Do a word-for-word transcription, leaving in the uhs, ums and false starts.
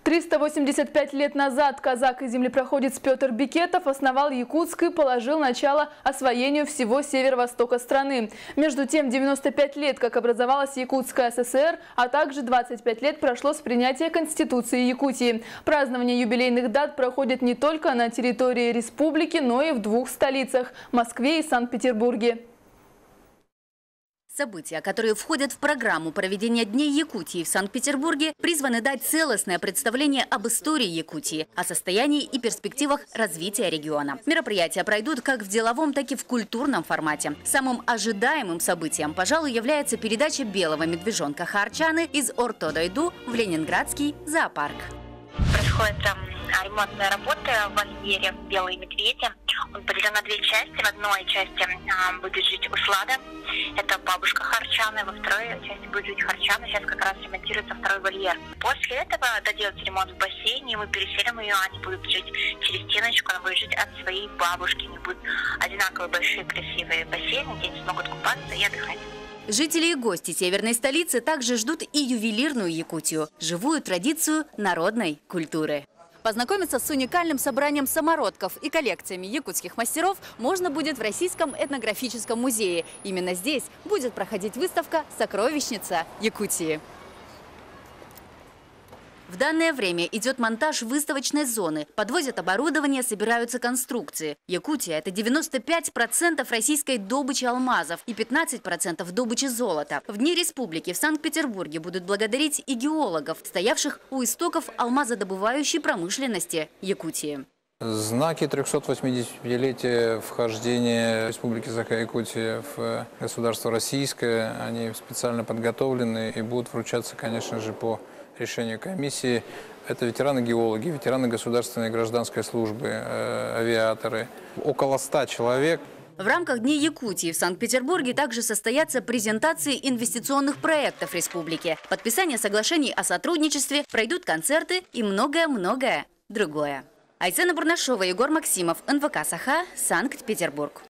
триста восемьдесят пять лет назад казак и землепроходец Петр Бекетов основал Якутск и положил начало освоению всего северо-востока страны. Между тем, девяносто пять лет, как образовалась Якутская ССР, а также двадцать пять лет прошло с принятия Конституции Якутии. Празднование юбилейных дат проходит не только на территории республики, но и в двух столицах – Москве и Санкт-Петербурге. События, которые входят в программу проведения Дней Якутии в Санкт-Петербурге, призваны дать целостное представление об истории Якутии, о состоянии и перспективах развития региона. Мероприятия пройдут как в деловом, так и в культурном формате. Самым ожидаемым событием, пожалуй, является передача белого медвежонка Харчаны из Орто-Дойду в Ленинградский зоопарк. Происходит э, ремонтная работа в вольере «Белые медведи». Он поделен на две части. В одной части э, будет жить Услада, это бабушка Харчаны. Во второй части будет жить Харчана. Сейчас как раз ремонтируется второй вольер. После этого доделается ремонт в бассейне, мы переселим ее, они будут жить через стеночку, она будет жить от своей бабушки. У них будут одинаковые большие красивые бассейны, дети смогут купаться и отдыхать. Жители и гости северной столицы также ждут и ювелирную Якутию – живую традицию народной культуры. Познакомиться с уникальным собранием самородков и коллекциями якутских мастеров можно будет в Российском этнографическом музее. Именно здесь будет проходить выставка «Сокровищница Якутии». В данное время идет монтаж выставочной зоны. Подвозят оборудование, собираются конструкции. Якутия – это девяносто пять процентов российской добычи алмазов и пятнадцать процентов добычи золота. В Дни Республики в Санкт-Петербурге будут благодарить и геологов, стоявших у истоков алмазодобывающей промышленности Якутии. Знаки трехсот восьмидесятилетия вхождения Республики Саха-Якутия в государство российское, они специально подготовлены и будут вручаться, конечно же, по решению комиссии. Это ветераны-геологи, ветераны государственной и гражданской службы, э, авиаторы. Около ста человек. В рамках Дней Якутии в Санкт-Петербурге также состоятся презентации инвестиционных проектов республики, подписание соглашений о сотрудничестве, пройдут концерты и многое-многое другое. Айсена Бурнашова, Егор Максимов, эн вэ ка «Саха», Санкт-Петербург.